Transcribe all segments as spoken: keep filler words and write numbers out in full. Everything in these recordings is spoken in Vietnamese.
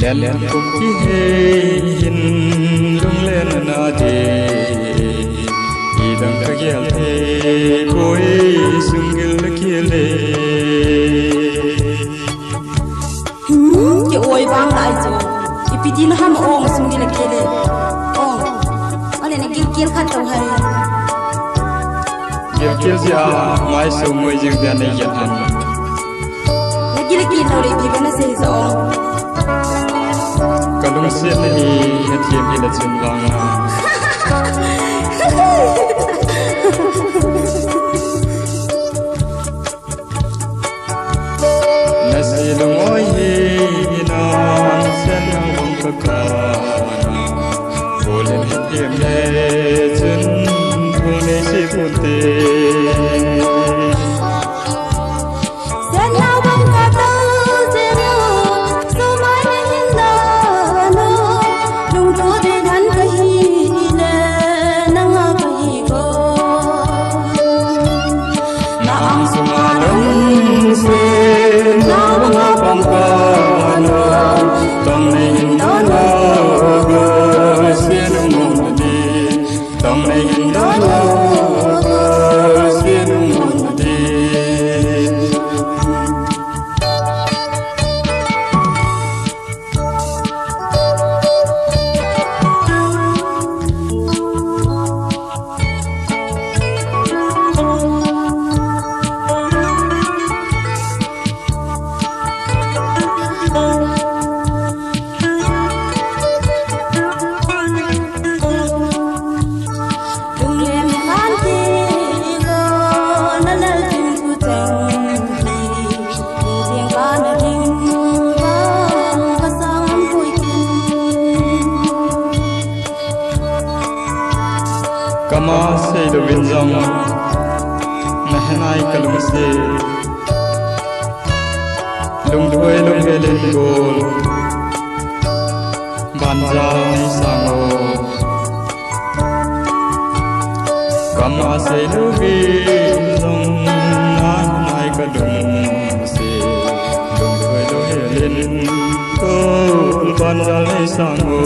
lén cùng chi hin lung lên na de idang kagyal the koi sungil khile ki oi bang dai chu ipidin ham ong sungil khile ong ale ne gil gil khat tong hai gil gil ja mai sum moi jing da nei yan han ne gil gil no ri bi bana se so kalung se ni he thiem hi la chun wang nasi lung oi hi na sen nang bong ka ka bolen he thiem le chun thung nei se pun te kama se do winjam nahanai kalum se lung thoi lung helen gol banja ni sango kama se do winjam nahanai kalum se lung thoi lung helen gol banja ni sango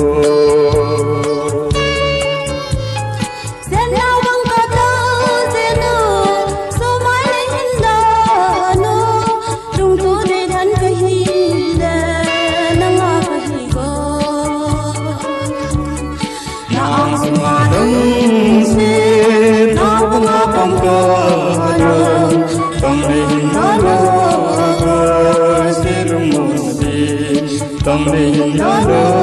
Tamne